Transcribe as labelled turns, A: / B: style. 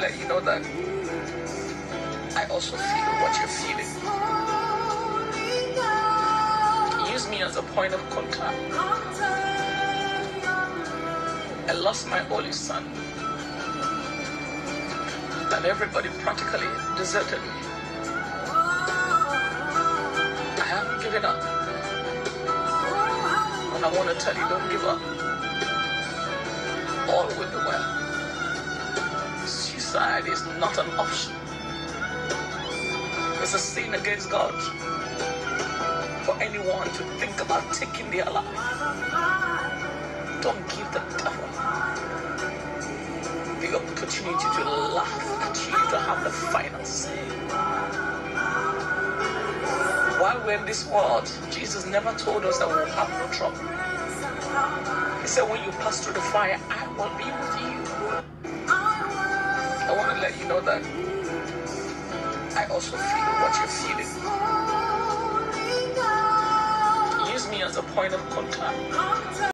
A: let you know that I also feel what you're feeling. Use me as a point of contact. I lost my only son, and everybody practically deserted me. I haven't given up, and I want to tell you, don't give up. All will be well. Suicide is not an option. It's a sin against God for anyone to think about taking their life. Don't give the devil the opportunity to laugh at you, to have the final say. While we're in this world, Jesus never told us that we'll have no trouble. He said, when you pass through the fire, I will be with you. I want to let you know that I also feel what you're feeling. Use me as a point of contact.